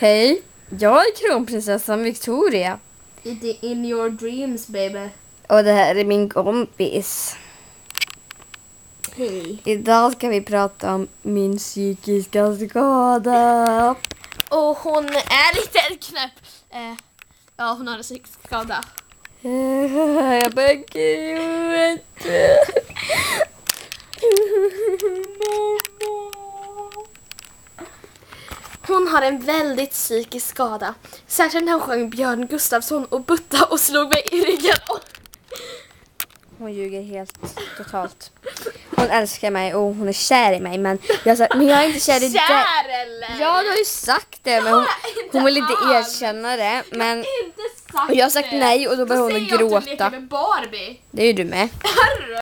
Hej, jag är kronprinsessan Victoria. In your dreams, baby. Och det här är min kompis. Hej. Idag ska vi prata om min psykiska skada. Och hon är lite knäpp. Ja, hon har en psykisk skada. Jag bara gud. Hon har en väldigt psykisk skada. Särskilt när hon sjöng Björn Gustafsson och butta och slog mig i ryggen. Hon ljuger helt totalt. Hon älskar mig och hon är kär i mig. Men jag är inte kär i dig. Kär eller? Ja, du har ju sagt det. Men hon vill inte erkänna det. Men Inte sagt och jag har sagt det. nej och då börjar hon att Säg att du leker gråta. med Barbie. Det är ju du med. Herre.